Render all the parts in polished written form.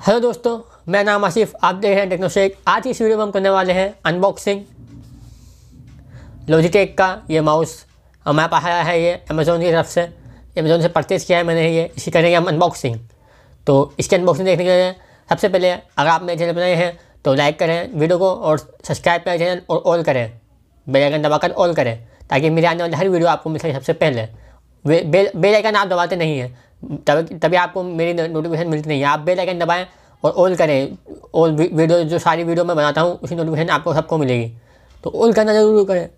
Hello दोस्तों, मैं नाम आसिफ, आप देख रहे हैं टेक्नोशेक। आज की इस वीडियो में हम करने वाले हैं अनबॉक्सिंग लॉजिटेक का ये माउस। हमारे पास आया है ये अमेज़ोन की तरफ से, अमेज़ोन से परचेज़ किया है मैंने ये। इसी करेंगे हम अनबॉक्सिंग। तो इसकी अनबॉक्सिंग देखने के लिए सबसे पहले अगर आप मेरे चैनल पर नए हैं तो लाइक करें वीडियो को और सब्सक्राइब करें चैनल और ऑल करें, बेल आइकन दबाकर ऑल करें ताकि मेरे आने वाली हर वीडियो आपको मिल सके सबसे पहले। बेल आइकन आप दबाते नहीं हैं तभी आपको मेरी नोटिफिकेशन मिलती नहीं है। आप बेल आइकन दबाएं और ऑल करें। ऑल वीडियो जो सारी वीडियो मैं बनाता हूँ उसी नोटिफिकेशन आपको सबको मिलेगी, तो ऑल करना ज़रूर करें।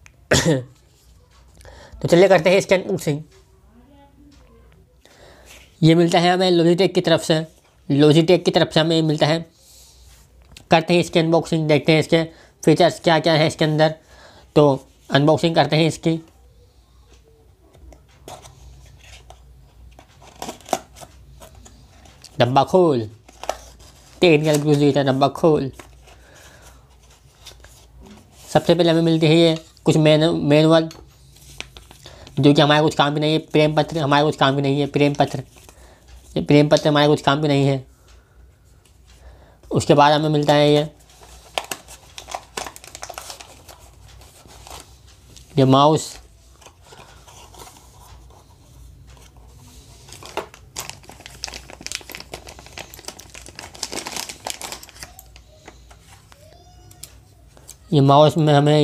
तो चलिए करते हैं इसकी अनबॉक्सिंग। ये मिलता है हमें लॉजिटेक की तरफ से, हमें मिलता है। करते हैं इसकी अनबॉक्सिंग, देखते हैं इसके फीचर्स क्या क्या है इसके अंदर। तो अनबॉक्सिंग करते हैं इसकी। डब्बा खोल, टेक्निकल ग्लू देता डब्बा खोल। सबसे पहले हमें मिलती है ये कुछ मैनुअल जो कि हमारे कुछ काम की नहीं है। प्रेम पत्र हमारे कुछ काम की नहीं है। प्रेम पत्र हमारे कुछ काम की नहीं है। उसके बाद हमें मिलता है ये माउस। ये माउस में हमें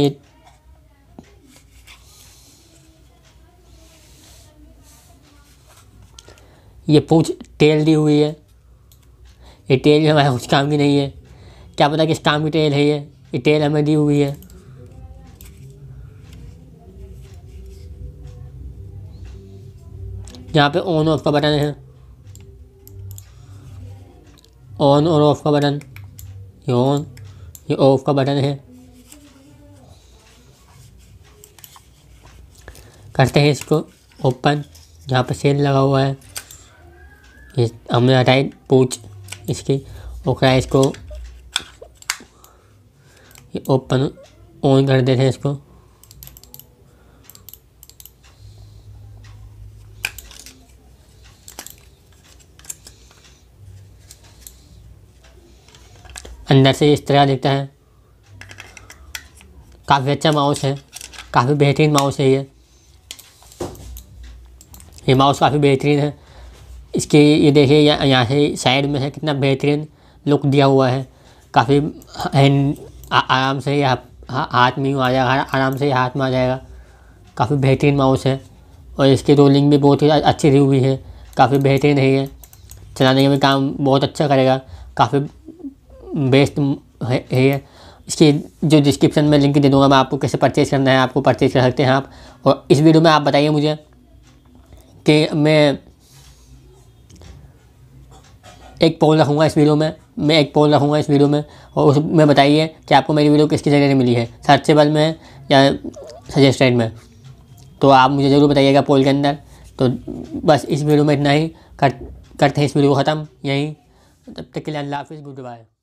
ये पूंछ टेल दी हुई है। ये टेल हमारे कुछ काम की नहीं है, क्या पता किस काम की टेल है ये टेल हमें दी हुई है। यहाँ पे ऑन ऑफ का बटन है, ऑन और ऑफ का बटन। ये ऑन, ये ऑफ का बटन है। करते हैं इसको ओपन। जहाँ पे सेल लगा हुआ है ये हमने हटाई पूछ इसकी, और इसको ये ओपन ऑन कर देते हैं इसको। अंदर से इस तरह दिखता है। काफ़ी अच्छा माउस है, काफ़ी बेहतरीन माउस है ये माउस काफ़ी बेहतरीन है। इसके ये देखिए यहाँ से साइड में है, कितना बेहतरीन लुक दिया हुआ है। काफ़ी आराम से ये हाथ में आ जाएगा, आराम से ये हाथ में आ जाएगा। काफ़ी बेहतरीन माउस है और इसकी रोलिंग भी बहुत ही अच्छी दी हुई है। काफ़ी बेहतरीन है ये, चलाने का भी काम बहुत अच्छा करेगा। काफ़ी बेस्ट है ये। इसकी जो डिस्क्रिप्शन में लिंक दे दूँगा मैं आपको, कैसे परचेज़ करना है आपको परचेज़ कर सकते हैं आप। और इस वीडियो में आप बताइए मुझे कि मैं एक पोल रखूँगा इस वीडियो में, और उसमें बताइए कि आपको मेरी वीडियो किसकी जगह से मिली है, सर्चेबल में या सजेस्टेड में। तो आप मुझे ज़रूर बताइएगा पोल के अंदर। तो बस इस वीडियो में इतना ही, करते हैं इस वीडियो को ख़त्म यहीं। तब तक के लिए अल्लाह हाफ़िज़, गुड बाय।